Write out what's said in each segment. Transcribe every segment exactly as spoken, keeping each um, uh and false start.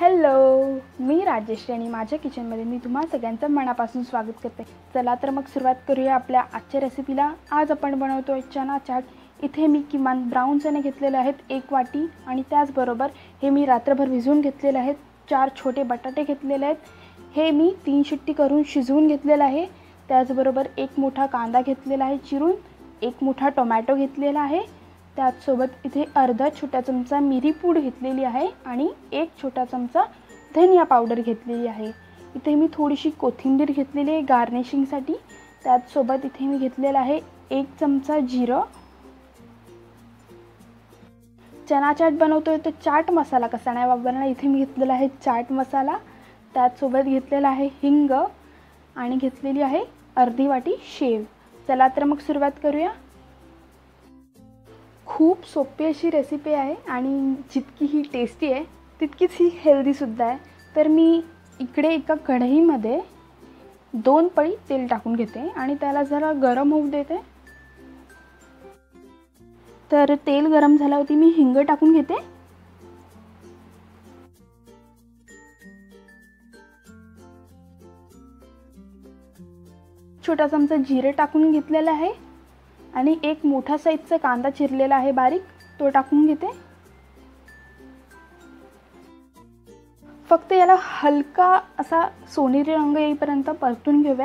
Hello, मी राजेश्री आणि माझ्या किचनमध्ये मी तुम्हा सगळ्यांचं मनापासून स्वागत करते। चला तर मग सुरुवात करूया आपल्या आजच्या रेसिपीला। आज आपण बनवतोय चना चाट। इथे मी किमान ब्राऊन चणे घेतलेले आहेत एक वाटी आणि त्याचबरोबर हे मी रात्रभर भिजवून घेतलेले आहेत। चार छोटे बटाटे घेतलेले आहेत, हे मी तीन शिट्टी करून शिजवून घेतलेले आहे। त्याचबरोबर एक मोठा कांदा घेतलेला आहे चिरून, एक मोठा टोमॅटो घेतलेला आहे। त्याचसोबत इथे अर्धा छोटा चमचा मिरी पूड घेतलेली आहे आणि एक छोटा चमचा धनिया पावडर घेतलेली आहे। इथे मी थोडीशी कोथिंबीर घेतलेली आहे गार्निशिंगसाठी। त्याचसोबत इथे मी घेतलेला आहे एक चमचा जिरं। चना चाट बनवतोय तर चाट मसाला कसा नाही वापरणार, इथे मी घेतलेला आहे चाट मसाला। त्याचसोबत घेतलेला आहे हिंग आणि घेतलेली आहे अर्धी वाटी शेव। चला तर मग सुरुवात करूया। खूप सोपी अशी रेसिपी आहे आणि जितकी ही टेस्टी आहे तितकीच ही हेल्दी सुद्धा आहे। तर मी इकडे एका कढईमध्ये दोन पळी तेल टाकून घेते आणि त्याला जरा गरम होऊ देते। तर तेल गरम झाल्यावरती मी हिंग टाकून घेते। छोटा चमचा जिरे टाकून घेतलेला आहे आणि एक मोठा साईजचा कांदा चिरलेला आहे बारीक, तो टाकून घेते। फक्त याला हलका असा सोनेरी रंग येईपर्यंत परतून घेऊयात।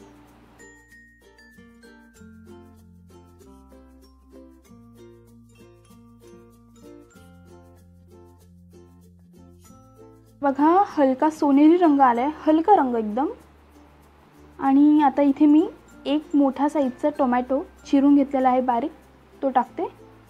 बघा हलका सोनेरी रंग आलाय, हलका रंग एकदम। आणि आता इथे मी एक मोठा साईजचा टोमॅटो चिरून घेतलेला आहे बारीक, तो टाकते।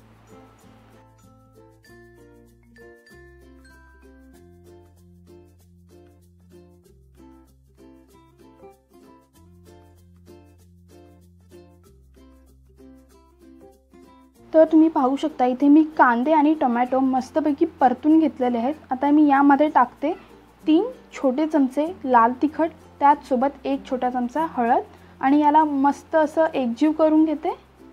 तर तुम्ही पाहू शकता इथे मी कांदे आणि टोमॅटो मस्तपैकी परतून घेतलेले आहेत। आता मी यामध्ये टाकते तीन छोटे चमचे लाल तिखट, त्याचसोबत एक छोटा चमचा हळद आणि याला मस्त असं एकजीव करून घेते।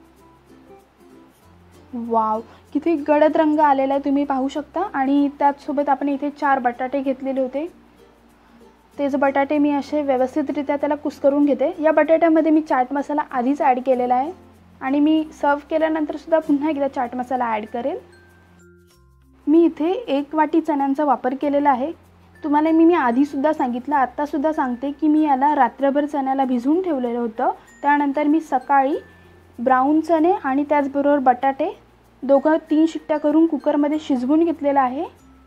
वाव, किती गडद रंग आलेला आहे तुम्ही पाहू शकता। आणि त्याचसोबत आपण इथे चार बटाटे घेतलेले होते, तेच बटाटे मी असे व्यवस्थितरित्या त्याला कुस्करून घेते। या बटाट्यामध्ये मी चाट मसाला आधीच ॲड केलेला आहे आणि मी सर्व केल्यानंतर सुद्धा पुन्हा एकदा चाट मसाला ॲड करेल। मी इथे एक वाटी चण्यांचा वापर केलेला आहे। तुम्हाला मी मी आधीसुद्धा सांगितलं, आत्तासुद्धा सांगते की मी याला रात्रभर चण्याला भिजवून ठेवलेलं होतं। त्यानंतर मी सकाळी ब्राऊन चणे आणि त्याचबरोबर बटाटे दोघं तीन शिट्ट्या करून कुकरमध्ये शिजवून घेतलेलं आहे।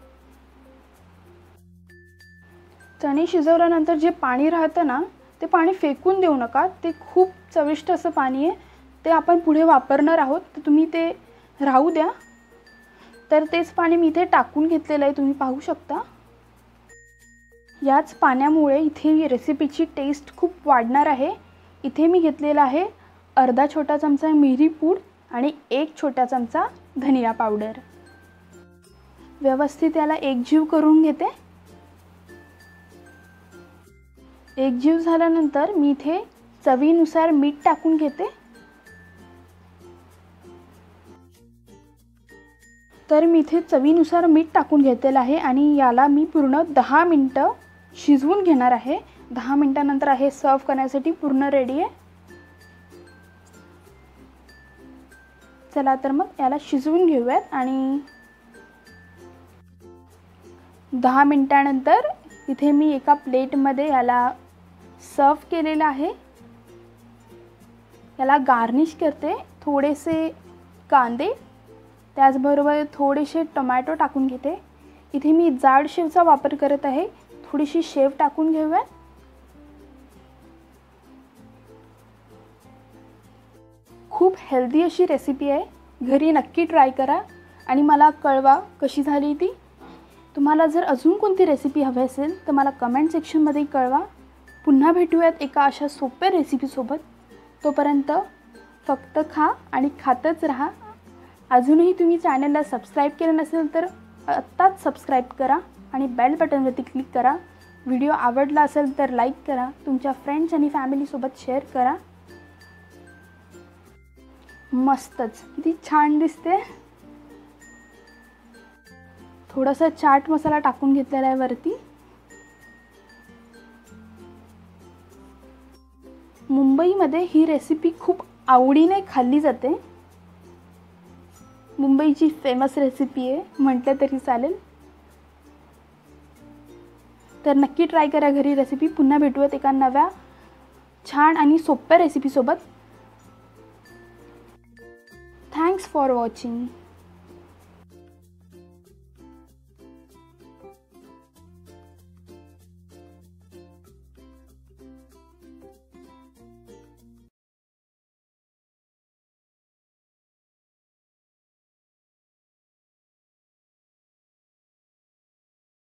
चणे शिजवल्यानंतर जे पाणी राहतं ना, ते पाणी फेकून देऊ नका, ते खूप चविष्ट असं पाणी आहे, ते आपण पुढे वापरणार आहोत, तर तुम्ही ते राहू द्या। तर तेच पाणी मी इथे टाकून घेतलेलं आहे, तुम्ही पाहू शकता। याच पाण्यामुळे इथे रेसिपीची टेस्ट खूप वाढणार आहे। इथे मी घेतलेला आहे अर्धा छोटा चमचा मिरी पूड आणि एक छोटा चमचा धनिया पावडर। व्यवस्थित याला एकजीव करून घेते। एकजीव झाल्यानंतर मी इथे चवीनुसार मीठ टाकून घेते। तर मी इथे चवीनुसार मीठ टाकून घेतलेलं आहे आणि याला मी पूर्ण दहा मिनिटं शिजवून घेणार आहे। दहा मिनिटांनंतर हे सर्व करण्यासाठी पूर्ण रेडी आहे। चला तर मग याला शिजवून घेऊयात। आणि दहा मिनिटांनंतर इथे मी एका प्लेटमध्ये याला सर्व केलेलं आहे। याला गार्निश करते, थोडेसे कांदे त्याचबरोबर थोडेसे टोमॅटो टाकून घेते। इथे मी जाड शेवचा वापर करत आहे, थोडीशी शेव टाकून घेऊया। खूप हेल्दी अशी रेसिपी आहे, घरी नक्की ट्राय करा आणि मला कळवा कशी झाली ती। तुम्हाला जर अजून कोणती रेसिपी हवी असेल तर मला कमेंट सेक्शनमध्ये कळवा। पुन्हा भेटूयात एका अशा सोप्या रेसिपीसोबत। तोपर्यंत फक्त खा आणि खातच राहा। अजूनही तुम्ही चॅनलला सबस्क्राईब केलं नसेल तर आत्ताच सबस्क्राईब करा आणि बेल बटनवरती क्लिक करा। व्हिडिओ आवडला असेल तर लाईक करा, तुमच्या फ्रेंड्स आणि फॅमिलीसोबत शेअर करा। मस्तच, किती छान दिसते। थोडासा चाट मसाला टाकून घेतलेला आहे वरती. मुंबईमध्ये ही रेसिपी खूप आवडीने खाल्ली जाते. मुंबईची फेमस रेसिपी आहे म्हटलं तरी चालेल. तर नक्की ट्राय करा घरी रेसिपी. पुन्हा भेटूयात एका नव्या छान आणि सोप्या रेसिपीसोबत. Thanks for watching.